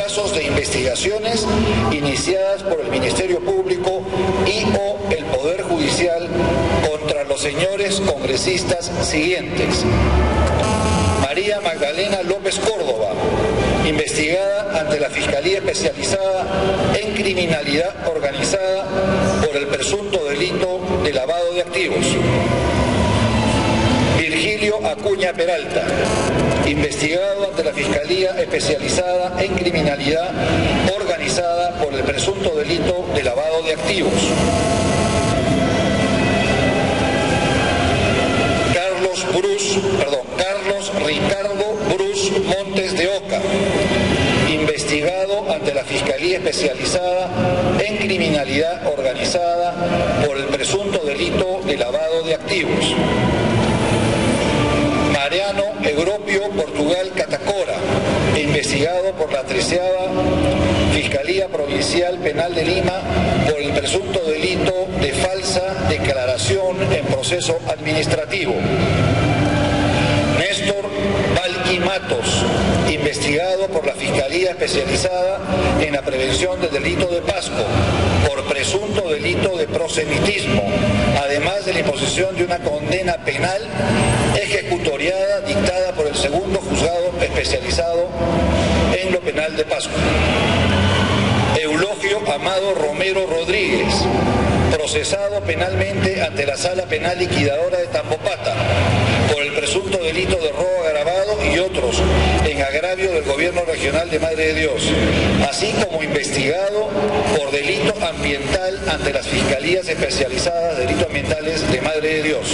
casos de investigaciones iniciadas por el Ministerio Público y/o el Poder Judicial contra los señores congresistas siguientes: María Magdalena López Córdoba, investigada ante la Fiscalía Especializada en Criminalidad Organizada por el presunto delito de lavado de activos. Virgilio Acuña Peralta, investigado ante la Fiscalía Especializada en Criminalidad Organizada por el presunto delito de lavado de activos. Carlos Ricardo Brus Montes de Oca, investigado ante la Fiscalía Especializada en Criminalidad Organizada por el presunto delito de lavado de activos. Mariano Egropio Portugal Catacora, investigado por la 13ª Fiscalía Provincial Penal de Lima por el presunto delito de falsa declaración en proceso administrativo. Néstor Valqui Matos, investigado por la Fiscalía Especializada en la Prevención del Delito de Pasco por presunto delito de proselitismo, además de la imposición de una condena penal ejecutoriada dictada por el segundo juzgado especializado en lo penal de Pasco. Eulogio Amado Romero Rodríguez, procesado penalmente ante la Sala Penal Liquidadora de Tambopata por el presunto delito de robo agravado y otros en agravio del Gobierno Regional de Madre de Dios, así como investigado por delito ambiental ante las Fiscalías Especializadas de Delitos Ambientales de Madre de Dios.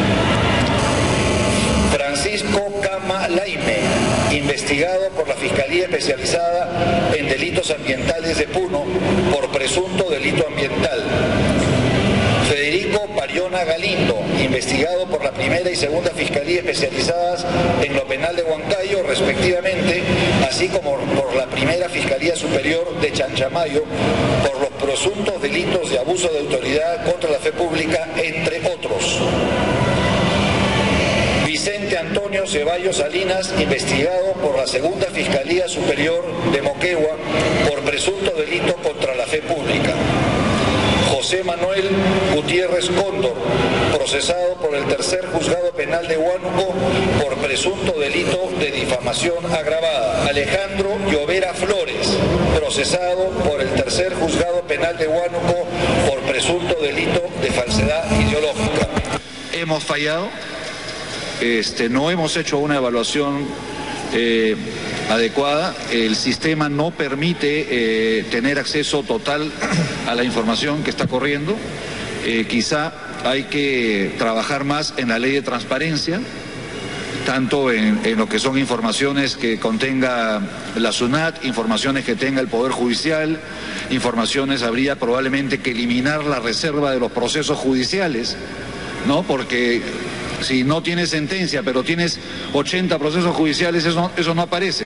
Francisco Cama Laime, investigado por la Fiscalía Especializada en Delitos Ambientales de Puno por presunto delito ambiental. Federico Pariona Galindo, investigado por la primera y segunda Fiscalía Especializadas en lo penal de Huancayo, respectivamente, así como por la primera Fiscalía Superior de Chanchamayo, por los presuntos delitos de abuso de autoridad contra la fe pública, entre otros. Vicente Antonio Ceballos Salinas, investigado por la segunda Fiscalía Superior de Moquegua por presunto delito contra la fe pública. José Manuel Gutiérrez Cóndor, procesado por el tercer juzgado penal de Huánuco por presunto delito de difamación agravada. Alejandro Llovera Flores, procesado por el tercer juzgado penal de Huánuco por presunto delito de falsedad ideológica. Hemos fallado, no hemos hecho una evaluación adecuada, el sistema no permite tener acceso total a la información que está corriendo. Quizá hay que trabajar más en la ley de transparencia, tanto en lo que son informaciones que contenga la SUNAT, informaciones que tenga el Poder Judicial, informaciones, habría probablemente que eliminar la reserva de los procesos judiciales, ¿no? Porque si no tienes sentencia, pero tienes 80 procesos judiciales, eso no aparece.